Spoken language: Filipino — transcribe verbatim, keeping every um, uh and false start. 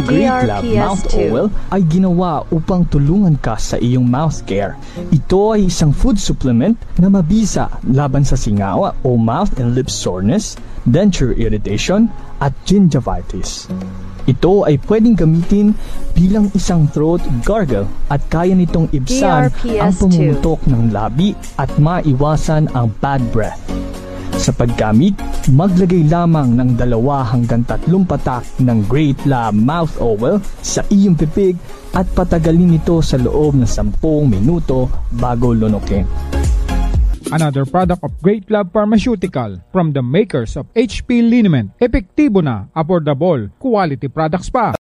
GreatLab Mouth Oil ay ginawa upang tulungan ka sa iyong mouth care. Ito ay isang food supplement na mabisa laban sa singawa o mouth and lip soreness, denture irritation, at gingivitis. Ito ay pwedeng gamitin bilang isang throat gargle at kaya nitong ibsan ang pumumutok ng labi at maiwasan ang bad breath. Sa paggamit, maglagay lamang ng dalawa hanggang tatlong patak ng GreatLab Mouth Oil sa iyong bibig at patagalin ito sa loob ng sampung minuto bago lunukin. Another product of GreatLab Pharmaceutical from the makers of H P Liniment. Epektibo na, affordable, quality products pa.